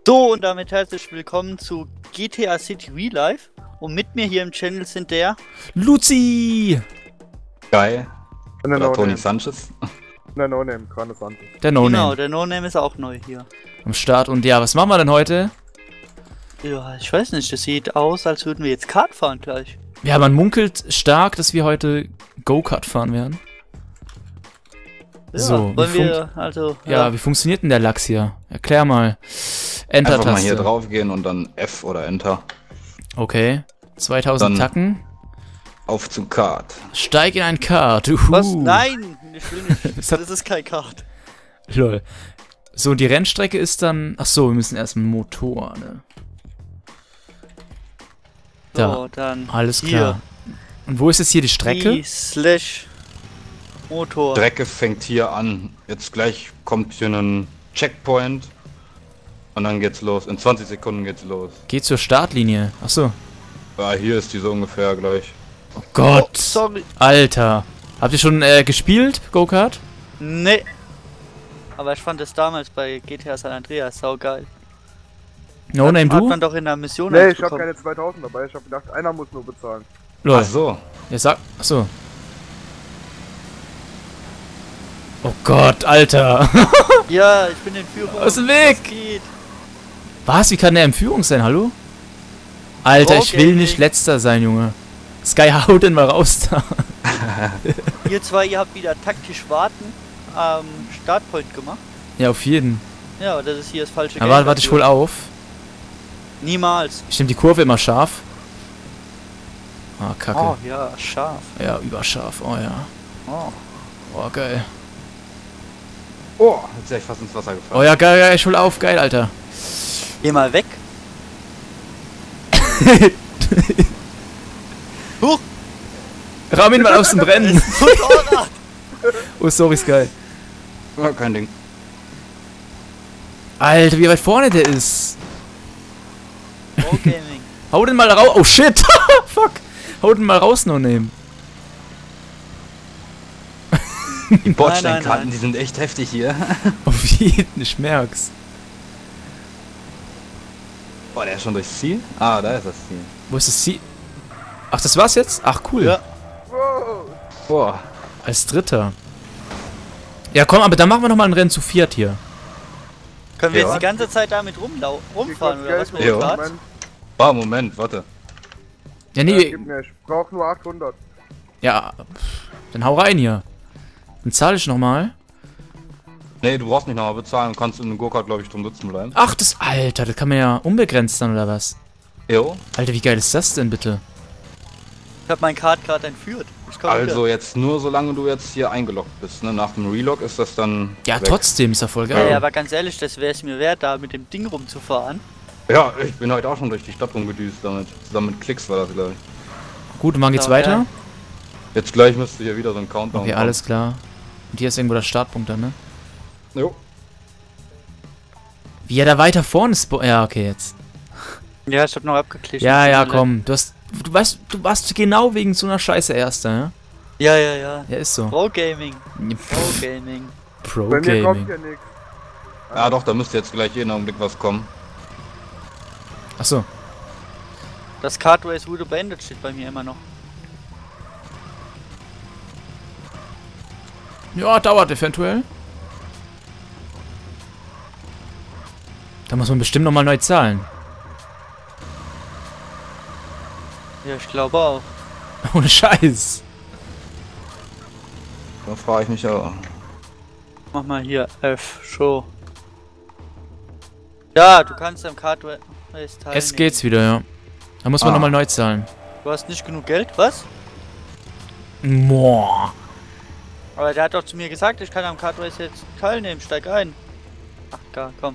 So, und damit herzlich willkommen zu GTA City Real Life. Und mit mir hier im Channel sind der Luzi! Geil. Und der Oder Tony No-Name. Sanchez. Der No-Name, keine Sanchez. Der No-Name. Genau, der No-Name ist auch neu hier. Am Start. Und ja, was machen wir denn heute? Ja, ich weiß nicht, das sieht aus, als würden wir jetzt Kart fahren gleich. Ja, man munkelt stark, dass wir heute Go-Kart fahren werden. Ja, So, wollen wie wir, also, Ja, wie funktioniert denn der Lachs hier? Erklär mal. Einfach mal hier Enter-Taste. drauf gehen und dann F oder Enter. Okay. 2000 Dann- Tacken. Auf zu Kart. Steig in ein Kart. Was? Nein, ich will nicht. Das hat- Das ist kein Kart. Lol. So, die Rennstrecke ist dann... Ach so, wir müssen erst mit dem Motor, ne? Da. So, dann Alles hier. klar. Und wo ist jetzt hier die Strecke? /Motor. Strecke fängt hier an. Jetzt gleich kommt hier ein Checkpoint. Und dann geht's los. In 20 Sekunden geht's los. Geht zur Startlinie. Ach so. Ja, hier ist die so ungefähr gleich. Oh Gott. Oh, sorry. Alter. Habt ihr schon gespielt, Go-Kart? Nee. Aber ich fand es damals bei GTA San Andreas saugeil. No-Name, Hat du? man doch in der Mission Nee, eins ich hab bekommen. keine 2000 dabei. Ich hab gedacht, einer muss nur bezahlen. Lol. Ach so. Ja, sag. Achso. Oh Gott, Alter. Ja, ich bin in Führung. Aus dem Weg! Was geht? Was? Wie kann der in Führung sein? Hallo? Alter, ich will Okay. nicht letzter sein, Junge. Sky, hau den mal raus da. Ihr zwei, ihr habt wieder taktisch warten am Startpoint gemacht. Ja, auf jeden. Ja, aber das ist hier das falsche Aber warte, ich dafür. hol auf. Niemals. Ich nehm die Kurve immer scharf. Ah, kacke. Oh ja, scharf. Ja, überscharf. Oh ja. Oh. Oh, geil. Oh, jetzt wäre ich fast ins Wasser gefallen. Oh ja, geil, geil. Ich hol auf. Geil, Alter. Geh mal weg. Huch! Raum ihn mal aus dem Brennen. Motorrad! Oh, sorry, Sky. Ja, kein Ding. Alter, wie weit vorne der ist. Pro Gaming. Hau den mal raus. Oh, shit. Fuck. Hau den mal raus, No-Name. Die Bordsteinkarten, nein. die sind echt heftig hier. Auf jeden, ich merk's. Boah, der ist schon durchs Ziel? Ah, da ist das Ziel. Wo ist das Ziel? Ach, das war's jetzt? Ach, cool. Ja. Wow. Boah. Als Dritter. Ja, komm, aber dann machen wir nochmal ein Rennen zu viert hier. Können wir Ja. jetzt die ganze Zeit damit rumfahren oder was mit dem Ja. Rad? Ah, Moment, warte. Ja, Ja, nee, gib mir, ich brauch nur 800. ja, dann hau rein hier. Dann zahle ich nochmal. Nee, du brauchst nicht nochmal bezahlen. Du kannst in dem Go-Kart, glaube ich, drum sitzen bleiben. Ach, das, Alter, das kann man ja unbegrenzt dann, oder was? Jo. Alter, wie geil ist das denn, bitte? Ich hab mein Kart gerade entführt. Ich komm Also wieder. jetzt nur solange du jetzt hier eingeloggt bist, ne? Nach dem Relog ist das dann Ja, weg. trotzdem ist ja voll Ja, geil. aber ganz ehrlich, das wäre es mir wert, da mit dem Ding rumzufahren. Ja, ich bin heute auch schon durch die Stadt rumgedüst damit. Zusammen mit Klicks war das, glaube ich. Gut, und wann geht's So, weiter? ja. Jetzt gleich müsste hier wieder so ein Countdown Okay, kommen. alles klar. Und hier ist irgendwo der Startpunkt dann, ne? Jo. Wie er da weiter vorne ist. Ja, okay, jetzt. Ja, ich hab noch abgeklickt. Ja, ja, komm. Du weißt, du warst genau wegen so einer Scheiße Erster, ne? Ja, ja, ja. Ja, ist so. Pro Gaming. Pro Gaming. Pro Bei mir kommt Gaming. hier nichts. Ja doch, da müsste jetzt gleich jeden Augenblick was kommen. Achso. Das Kart Race wurde beendet, steht bei mir immer noch. Ja, dauert eventuell. Da muss man bestimmt nochmal neu zahlen. Ja, ich glaube auch. Ohne Scheiß. Da frage ich mich auch. Mach mal hier F, Show. Ja, du kannst am Kart Race teilnehmen. Jetzt geht's wieder, ja. Da muss man Ah. nochmal neu zahlen. Du hast nicht genug Geld, was? Boah. Aber der hat doch zu mir gesagt, ich kann am Kart Race jetzt teilnehmen, steig ein. Ach gar, komm.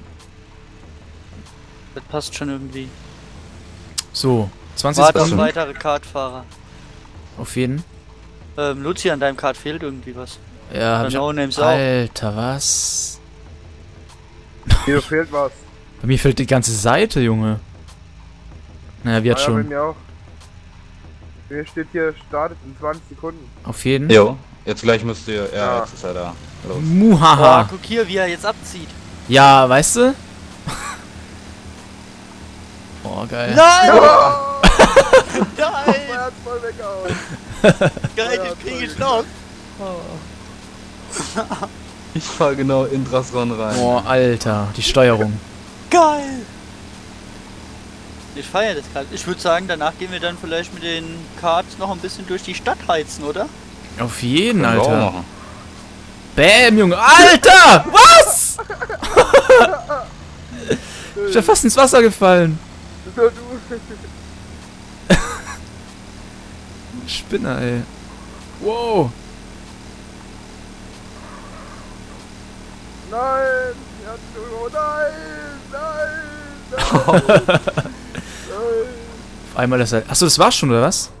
Das passt schon irgendwie. So, 20 Warte auf Sekunden. weitere Kartfahrer. Auf jeden. Luzi, an deinem Kart fehlt irgendwie was. Ja, hab ich No-Names auch. Alter, was? Hier fehlt was. Bei mir fehlt die ganze Seite, Junge. Naja, wird Ah, ja, bei schon. mir auch. Mir steht hier, startet in 20 Sekunden. Auf jeden. Jo. Jetzt gleich müsst ihr... Ja, Ja. jetzt ist er da. Los. Boah, Muhaha. guck hier, wie er jetzt abzieht. Ja, weißt du? geil. Nein! Ja! Nein! Er hat voll weggehauen. Geil, den krieg ich noch. Ich fahr genau in Drasron rein. Boah, Alter, die Steuerung. Geil! Ich feiere das gerade. Ich würde sagen, danach gehen wir dann vielleicht mit den Karts noch ein bisschen durch die Stadt heizen, oder? Auf jeden, Können wir auch Alter. machen. Bäm, Junge. Alter! Was? Ich bin fast ins Wasser gefallen. So, du. Spinner, ey. Wow. Nein! Er hat oh, nein! Nein! Nein! Nein! Auf einmal ist er... Achso, das war's schon, oder was?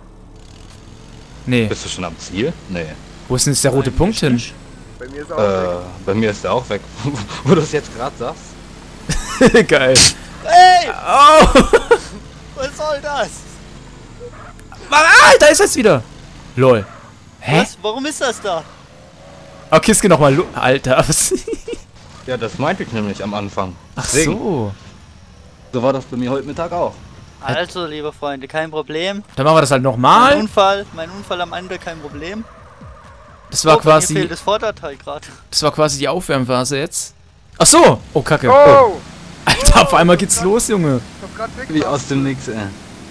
Nee. Bist du schon am Ziel? Nee. Wo ist denn jetzt der rote Nein, Punkt hin? nicht. Bei mir ist er auch weg. Bei mir ist der auch weg. Wo du es jetzt gerade sagst. Geil. Ey! Oh! Was soll das? Mann, da ist er jetzt wieder. Lol. Hä? Was? Warum ist das da? Oh, Kiske nochmal. Alter, was? Ja, das meinte ich nämlich am Anfang. Ach Deswegen. so. So war das bei mir heute Mittag auch. Also, liebe Freunde, kein Problem. Dann machen wir das halt Mein nochmal. Unfall am Ende, kein Problem. Das war Oh, Mir quasi... fehlt das Vorderteil gerade. Das war quasi die Aufwärmphase jetzt. Ach so. Oh, Kacke. Oh! Alter, auf einmal geht's los, Junge. Ich hab grad weg. Wie aus dem Nix, ey.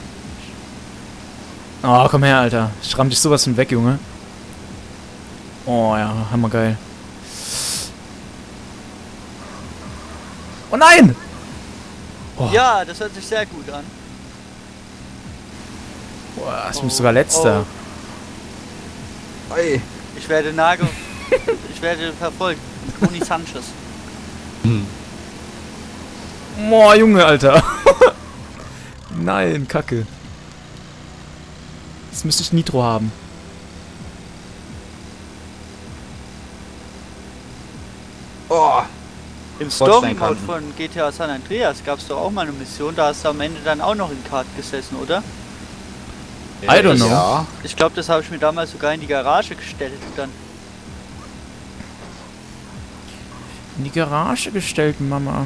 Oh, komm her, Alter. Ich ramm dich sowas von weg, Junge. Oh ja, hammergeil. Oh nein! Oh, Ja, das hört sich sehr gut an. boah, ich bin sogar letzter. Ey. Ich werde ich werde verfolgt. Toni Sanchez. Boah, Junge, Alter. Nein, Kacke. Jetzt müsste ich Nitro haben. Oh. Im Story-Mode Bordsteinkanten. von GTA San Andreas gab es doch auch mal eine Mission, da hast du am Ende dann auch noch in Kart gesessen, oder? I don't know. Ja. Ich glaube, das habe ich mir damals sogar in die Garage gestellt dann. In die Garage gestellt, Mama.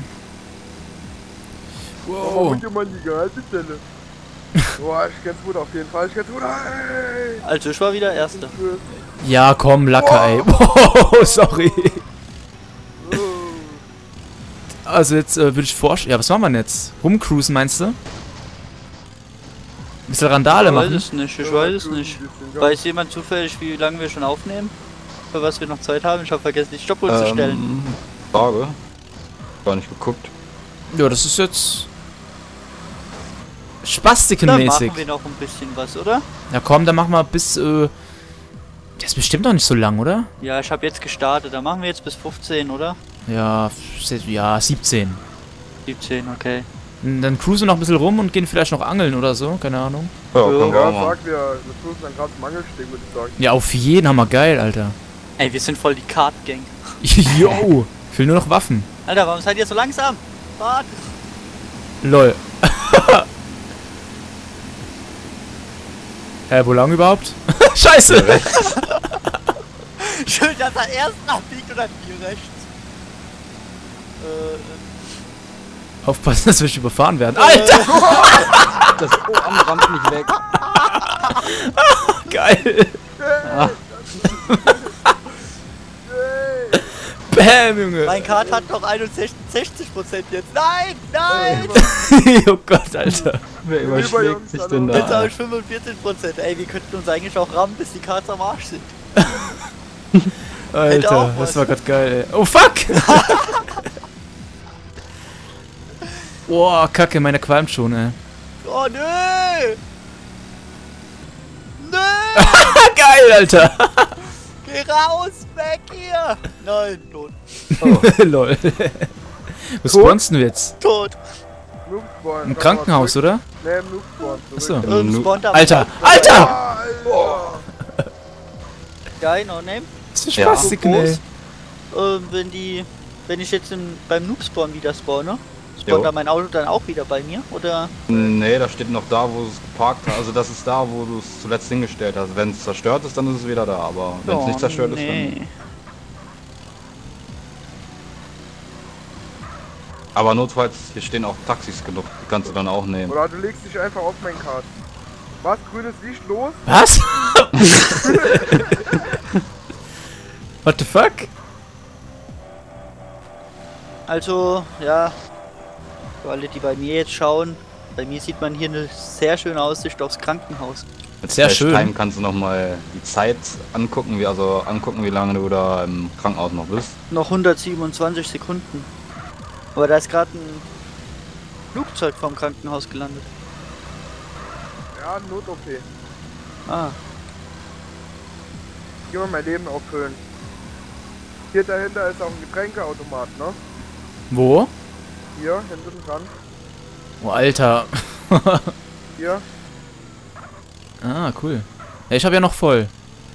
Oh, Wow. mit jemand die Gehaltsstelle. Boah, ich kenn's gut auf jeden Fall. Ich kenn's gut. Ey! Also ich war wieder Erster. Ja, komm, Lacker, ey. Wow, sorry. Oh. Also jetzt würde ich vorstellen... Ja, was machen wir denn jetzt? Rumcruisen, meinst du? Ein bisschen Randale Ich weiß machen? es nicht, ich Ja, weiß es tut ein nicht. bisschen, ja. Weiß jemand zufällig, wie lange wir schon aufnehmen? Für was wir noch Zeit haben? Ich habe vergessen, die Stoppuhr zu stellen. Frage. Gar nicht geguckt. Ja, das ist jetzt... Dann Spastikenmäßig. machen wir noch ein bisschen was, oder? Ja komm, dann machen wir bis... Das ist bestimmt noch nicht so lang, oder? Ja, ich habe jetzt gestartet. Dann machen wir jetzt bis 15, oder? Ja, ja, 17. 17, okay. Dann cruisen wir noch ein bisschen rum und gehen vielleicht noch angeln oder so, keine Ahnung. Ja, können wir Ja, auch machen. sag wir. Wir tun dann gerade Mangel stehen, würde ich sagen. Ja, auf jeden Hammer geil, Alter. Ey, wir sind voll die Kart-Gang. Yo, ich will nur noch Waffen. Alter, warum seid ihr so langsam? Fahrt! Lol. Wo lang überhaupt? Scheiße! Schön, dass er erst abbiegt und dann hier rechts. Aufpassen, dass wir nicht überfahren werden. Alter! Das Ohren rammt mich weg. Geil! Ah. Bam, Junge! Mein Kart hat noch 61% jetzt. Nein! Nein! Oh Gott, Alter. Wer Über überschlägt uns, sich hallo. denn Jetzt da? habe ich 45%. Ey, wir könnten uns eigentlich auch rammen, bis die Karts am Arsch sind. auch Alter, was. das war grad geil, ey. Oh fuck! Boah, Kacke, meine qualmt schon, ey. Oh nö! Nö! Geil, Alter! Geh raus! Weg hier! Nein, tot. Lol. Wo spawnst du jetzt? Tot. Noobspawn. Im Krankenhaus, oder? Ne, im Noobspawn. Achso. Spawnt am Alter! Alter! Ah, Alter! Geil, no name. Was für Ja. Spastiken, ey. Wenn ich jetzt beim Noob-Spawn wieder spawne, spawnt Jo. da mein Auto dann auch wieder bei mir? Oder? Nee, da steht noch da, wo du es geparkt hast. Also das ist da, wo du es zuletzt hingestellt hast. Wenn es zerstört ist, dann ist es wieder da. Aber wenn es nicht zerstört ist, dann... nee. Aber notfalls, hier stehen auch Taxis genug, die kannst du dann auch nehmen. Oder du legst dich einfach auf mein Kart. Was? Grünes Licht, los? Was? What the fuck? Also, ja, für alle, die bei mir jetzt schauen, bei mir sieht man hier eine sehr schöne Aussicht aufs Krankenhaus. Mit Sehr Flash schön. Time kannst du nochmal die Zeit angucken, wie lange du da im Krankenhaus noch bist. Noch 127 Sekunden. Aber da ist gerade ein Flugzeug vom Krankenhaus gelandet. Ja, Not-OP. Ah, Geh mal mein Leben auffüllen. Hier dahinter ist auch ein Getränkeautomat, ne? Wo? Hier, hinten dran. Oh, Alter. Hier. Ah, cool. Ja, ich habe ja noch voll.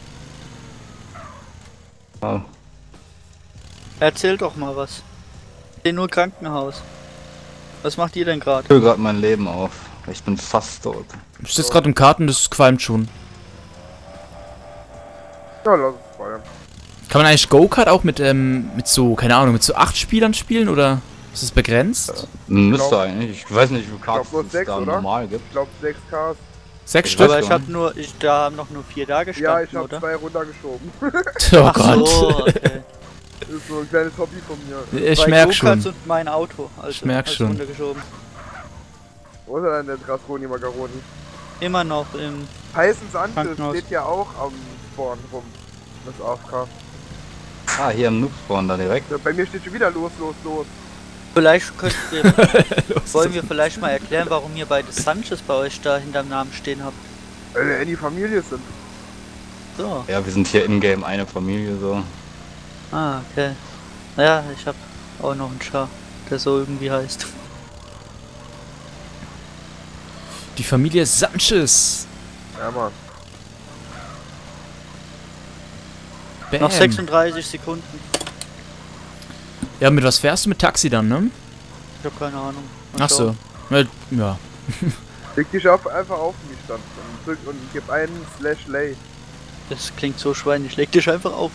Ja. erzähl doch mal was. Ich seh nur Krankenhaus. Was macht ihr denn gerade? Ich fülle gerade mein Leben auf. Ich bin fast tot. Ich sitze gerade im Karten, das qualmt schon. Ja, lass es fallen. Kann man eigentlich Go-Kart auch mit so, keine Ahnung, mit so 8 Spielern spielen oder ist es begrenzt? Müsste glaub- eigentlich. Ich weiß nicht, wie viele Karten bloß es 6, da oder? normal gibt. Ich glaube 6 Ks. 6 Ich Stück? Aber weiß ich gar habe da haben noch nur 4 da gestanden, Ja, ich habe oder? 2 runtergeschoben. Oh Ach Gott. so, okay. Das ist so ein kleines Hobby von mir. Ich Zwei merk Go-Karts schon. und mein Auto. Also, Ich merk als schon. runtergeschoben. Wo ist er denn, der Trasroni Macaroni? Immer noch im... Heißens Antes Krankenhaus. steht ja auch am Spawn rum. Das AFK. Ah, hier im Noob-Spawn da direkt. Ja, bei mir steht schon wieder los. Vielleicht könnt ihr... wollen wir vielleicht mal erklären, warum ihr beide Sanchez bei euch da hinterm Namen stehen habt. Weil wir in die Familie sind. So. Ja, wir sind hier in-game eine Familie so. Ah, okay. Ja, ich hab auch noch einen Char, der so irgendwie heißt. Die Familie Sanchez. Ja, Mann. Bam. Noch 36 Sekunden. Ja, mit was fährst du? Mit Taxi dann, ne? Ich hab keine Ahnung. Mal Ach so. schauen. Ja. Leg dich einfach auf mich dann. Und drück und gib einen /lay. Das klingt so schweinig. Leg dich einfach auf.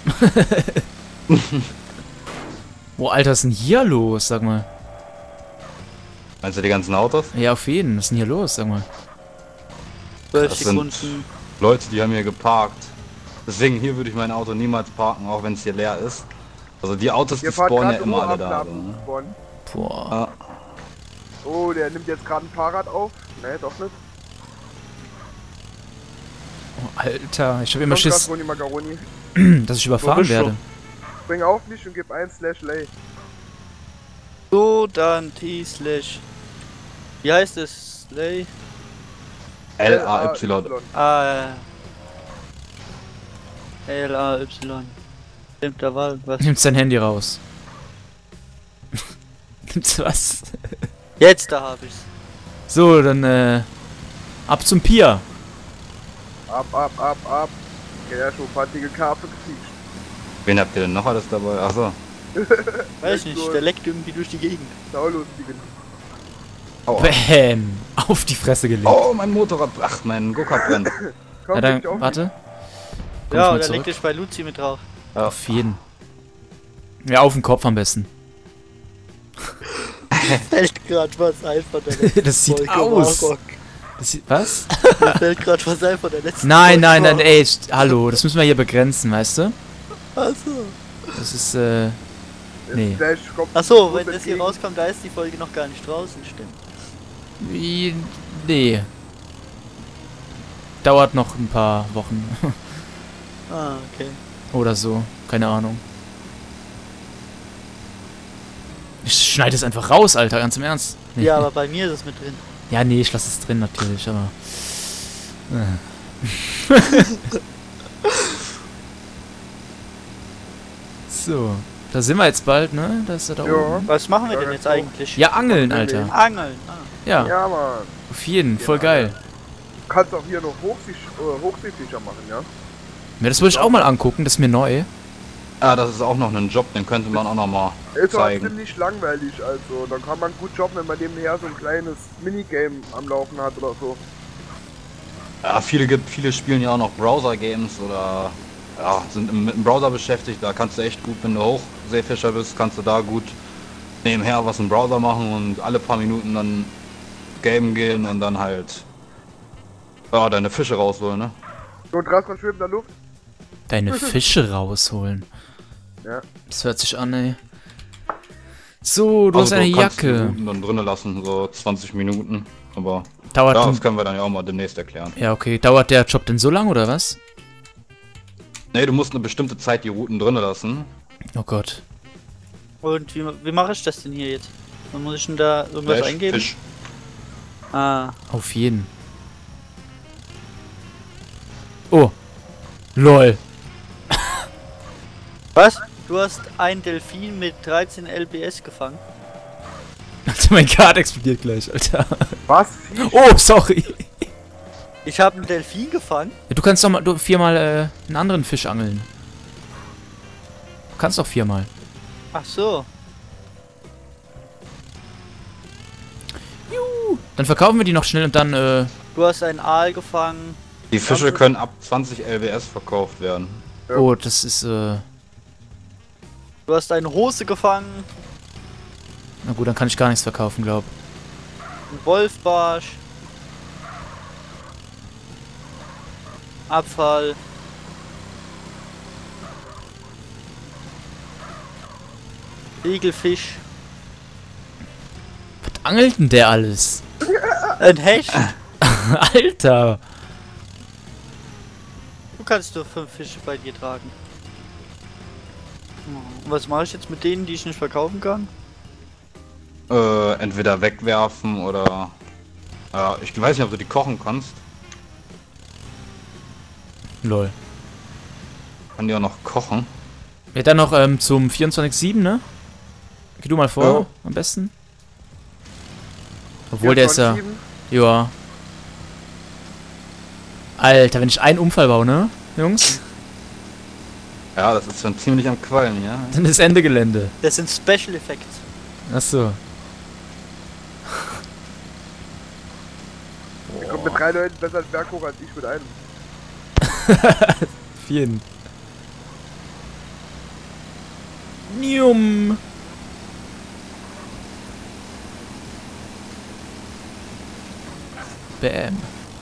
Boah, Alter, was ist denn hier los? Sag mal. Meinst du die ganzen Autos? Ja, auf jeden. Was ist denn hier los? Sag mal. 12 Das sind Sekunden. Leute, die haben hier geparkt. Deswegen hier würde ich mein Auto niemals parken, auch wenn es hier leer ist. Also die Autos, die Ihr fahrt spawnen ja gerade immer alle da. So, Rohabladen ne? Spawn. Boah. Ah, Oh, der nimmt jetzt gerade ein Fahrrad auf. Ne, doch nicht. Oh, Alter, ich habe immer Komm, Schiss, Trasroni Macaroni. dass ich Wo überfahren bist du? werde. Spring auf mich und gib einen /lay. So, dann T/. Wie heißt es? Slay? L-A-Y. Ah, L-A-Y. Stimmt, da war was. Nimmst dein Handy raus. Nimmst was? Jetzt, da hab ich's. So, dann ab zum Pier. Ab. Ja, schon fantige Karpfen gefixt. Wen habt ihr denn noch alles dabei? Achso. Weiß nicht, der leckt irgendwie durch die Gegend. Saulustigen. Aua. Bäm. Auf die Fresse gelegt. Oh, mein Motorrad. Ach, mein Go-Kart brennt. Komm, Ja, dann, leg dich auf warte. Komm Ja, ich mal oder zurück. leg dich bei Luzi mit drauf. Auf jeden. Ja, auf den Kopf am besten. Fällt grad was ein von der letzten Das sieht Folge aus. Marok. Das sieht, was? Mir fällt grad was ein von der letzten Nein, Folge nein, nein, Marok. ey, hallo, das müssen wir hier begrenzen, weißt du? Achso. Das ist, mich. nee. Flash kommt Achso, uns wenn das hier entgegen. rauskommt, da ist die Folge noch gar nicht draußen, stimmt. Nee. Dauert noch ein paar Wochen. Ah, okay. Oder so, keine Ahnung. Ich schneide es einfach raus, Alter, ganz im Ernst. Nee. Ja, aber bei mir ist es mit drin. Ja, nee, ich lasse es drin natürlich, aber... So, da sind wir jetzt bald, ne? Da ist er da Ja. oben. Was machen wir Ja, denn jetzt so. eigentlich? Ja, Angeln, Alter. Angeln. Ah. Ja, Ja, Mann. auf jeden, voll Ja. geil. Du kannst auch hier noch Hochseefischer machen, ja? Ja, das wollte ich auch mal angucken, das ist mir neu. Ah, das ist auch noch ein Job, den könnte man auch noch mal Ist aber zeigen. ziemlich langweilig, also. Dann kann man gut jobben, wenn man nebenher so ein kleines Minigame am Laufen hat oder so. Ja, viele spielen ja auch noch Browser-Games oder ja, sind mit dem Browser beschäftigt. Da kannst du echt gut, wenn du Hochseefischer bist, kannst du da gut nebenher was im Browser machen und alle paar Minuten dann gamen gehen und dann halt deine Fische rausholen, ne? So, draußen schwimmt in der Luft. Deine Fische rausholen. Ja. Das hört sich an, ey. So, du hast Also, eine kannst die Jacke. Routen dann drinnen lassen, so 20 Minuten. Aber Dauert ja, denn- das können wir dann ja auch mal demnächst erklären. Ja, okay. Dauert der Job denn so lang, oder was? Ne, du musst eine bestimmte Zeit die Routen drinnen lassen. Oh Gott. Und wie mache ich das denn hier jetzt? Wann muss ich denn da irgendwas Fleisch, eingeben? Fisch. Ah, Auf jeden. Oh. LOL. was? Du hast einen Delfin mit 13 LBS gefangen? Alter, mein Kart explodiert gleich, Alter. Was? Oh, sorry. Ich habe einen Delfin gefangen? Ja, du kannst doch mal viermal einen anderen Fisch angeln. Du kannst doch viermal. Ach so. Dann verkaufen wir die noch schnell und dann, Du hast einen Aal gefangen. Die Fische Kannst du- können ab 20 LBS verkauft werden. Ja. Oh, das ist, Du hast eine Hose gefangen. na gut, dann kann ich gar nichts verkaufen, glaub. Einen Wolfbarsch. Abfall. Regelfisch. Was angelt denn der alles? Ein Hecht. Alter. Du kannst nur 5 Fische bei dir tragen. Und was mache ich jetzt mit denen, die ich nicht verkaufen kann? Entweder wegwerfen oder... ich weiß nicht, ob du die kochen kannst. Lol. Kann die auch noch kochen. Ja, dann noch zum 24/7, ne? Geh du mal vor, Ja. am besten. Obwohl, der ist ja... 24/7. Ja. Alter, wenn ich einen Unfall baue, ne? Jungs? Ja, das ist schon ziemlich am Quallen, ja. Dann ist Ende Gelände. Das sind Special Effects. Achso. Der kommt mit 3 Leuten besser als Berg hoch als ich mit einem. Vielen. Nium. Bam.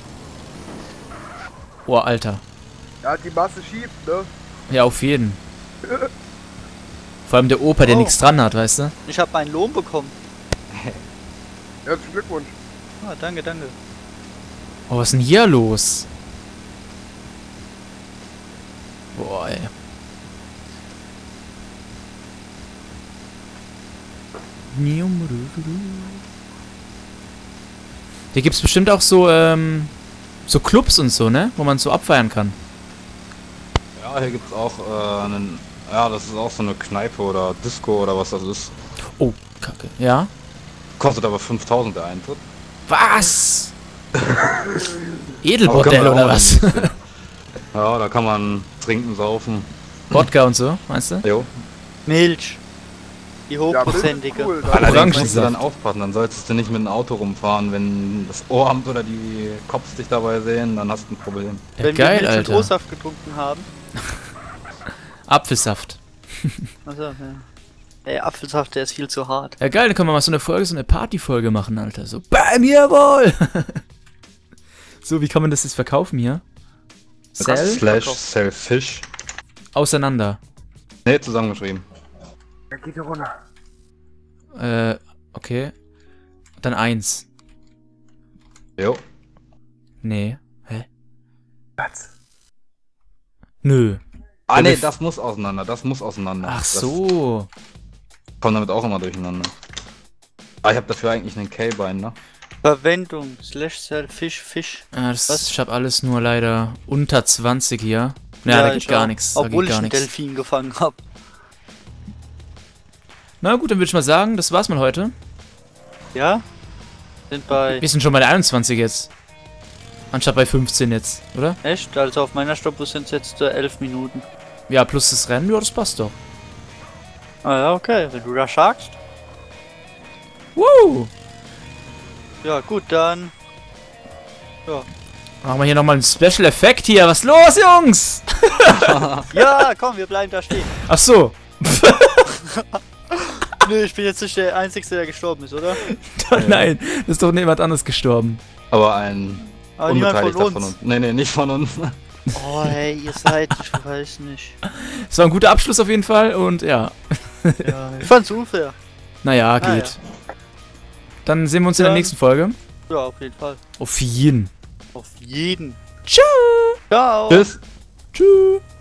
Oh, Alter. Ja, die Masse schiebt, ne? Ja, auf jeden. Vor allem der Opa, der Oh. nichts dran hat, weißt du? Ich habe meinen Lohn bekommen. Herzlichen Glückwunsch. Ah, danke, danke. Oh, was ist denn hier los? Boah, ey. Hier gibt's bestimmt auch so, so Clubs und so, ne? Wo man so abfeiern kann. Ja, hier gibt's auch einen... Ja, das ist auch so eine Kneipe oder Disco oder was das ist. Oh, Kacke. Ja? Kostet aber 5000 der Eintritt. Was? Aber Edelbordell können wir oder auch was? mal hin. Ja, da kann man trinken, saufen. Wodka und so, meinst du? Jo. Milch. Die Ja, das ist hochprozentige. cool. Allerdings Orangensaft. musst du dann aufpassen, dann solltest du nicht mit dem Auto rumfahren. Wenn das Ohramt oder die Cops dich dabei sehen, dann hast du ein Problem. Ja, Wenn geil, wir Milch und Alter. O-Saft getrunken haben. Apfelsaft. Also, ja. Ey, Apfelsaft, der ist viel zu hart. Ja, geil, dann können wir mal so eine Folge, so eine Partyfolge machen, Alter. So, BAM, jawohl! So, wie kann man das jetzt verkaufen hier? Sell? Slash Sell Fish. Auseinander. Ne, zusammengeschrieben. Dann geht die runter. Okay. Dann 1. Jo. Nee. Hä? Was? Nö. Ah ne, wir- das muss auseinander, das muss auseinander. Ach Das so. kommt damit auch immer durcheinander. Ah, ich habe dafür eigentlich einen K-Bein, ne? Verwendung, Sell, Fisch. Was? Ich hab alles nur leider unter 20 hier. Ja, da ich geht gar auch. nichts. Da Obwohl geht ich gar einen nichts. Delfin gefangen habe. Na gut, dann würde ich mal sagen, das war's mal heute. Ja? Sind bei... Wir sind schon bei der 21 jetzt. Anstatt bei 15 jetzt, oder? Echt? Also auf meiner Stoppuhr sind es jetzt 11 Minuten. Ja, plus das Rennen, ja, das passt doch. Ah ja, okay. Wenn du das sagst. Woo! Ja, gut, dann... Ja. Machen wir hier nochmal einen Special Effekt hier. Was los, Jungs? Ja, komm, wir bleiben da stehen. Ach so. Nee, ich bin jetzt nicht der Einzige, der gestorben ist, oder? Nein, da ist doch niemand anderes gestorben. Aber ein Aber niemand Unbeteiligter von uns. Nee, nicht von uns. Oh, hey, ihr seid, ich weiß nicht. Es war ein guter Abschluss auf jeden Fall und ja. Ja, ich fand's unfair. Naja, Ah, geht. ja. Dann sehen wir uns in der Dann- nächsten Folge. Ja, auf jeden Fall. Auf jeden. Auf jeden. Ciao. Ciao. Tschüss. Tschüss.